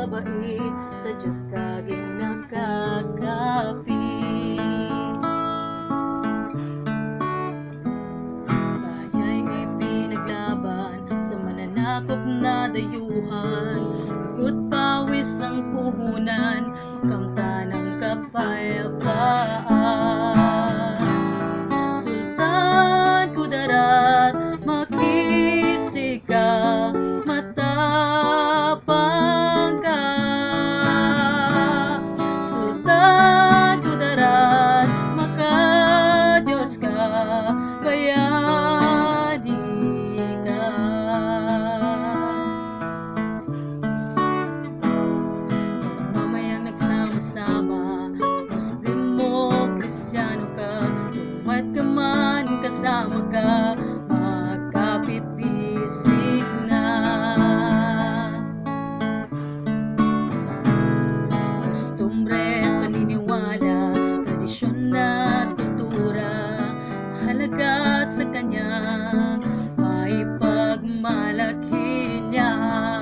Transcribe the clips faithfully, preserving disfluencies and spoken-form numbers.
mabait, sa Diyos laging nakakapit. Baya'y ipinaglaban sa mananakop na dayuhan, ikot pawis ang puhunan, kamta ng kapayapaan. Sultan, Kudarat, makisig ka, matapang ka. Sultan, Kudarat, maka-Diyos ka, bayani ka. Mamayang nagsama-sama, Muslim mo, Kristiyano ka, umat ka man, kasama ka, magkapit bisig na. Kostumbre at paniniwala, tradisyon at kultura, mahalaga sa kanya, may pagmalaki niya.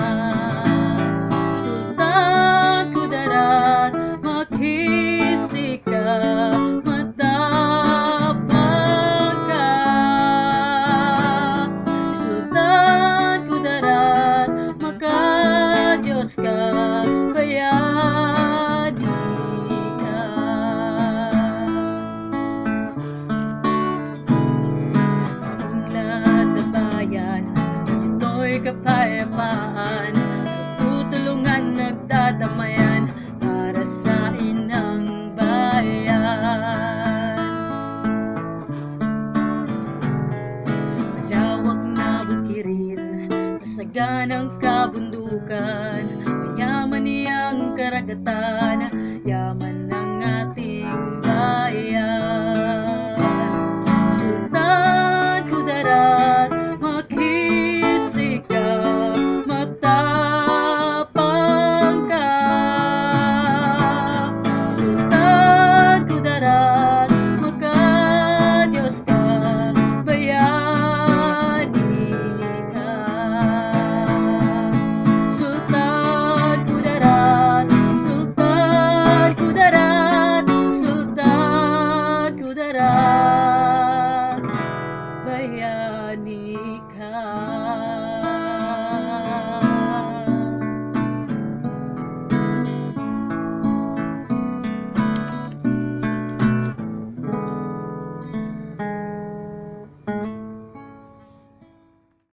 Sultan, Kudarat, makisig ka, matapang ka. Sultan, Kudarat, maka-Diyos ka, bayani ka. Ang lahat ng bayan, ganito'y kapayapaan, nagtutulungan, nagdadamayan, para sa inang bayan. Malawak na bukirin, masaganang kabundukan, mayaman niyang karagatan, yaman ng ating bayan. Sultan, Kudarat, makisig ka, matapang ka. Sultan, Kudarat, maka-Diyos ka, bayani ka. Sultan, Kudarat, Sultan, Kudarat, Sultan, Kudarat, bayani ka.